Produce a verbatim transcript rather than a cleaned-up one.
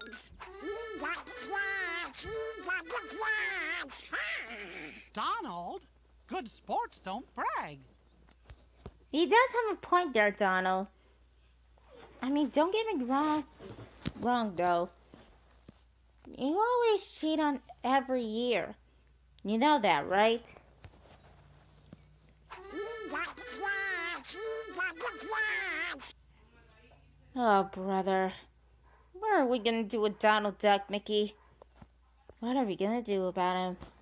flags. We got the flags. We got the flags. Donald, good sports don't brag. He does have a point there, Donald. I mean, don't get me wrong, wrong though. You always cheat on every year. You know that, right? We got the flags. We got the flags. Oh, brother. What are we gonna do with Donald Duck, Mickey? What are we gonna do about him?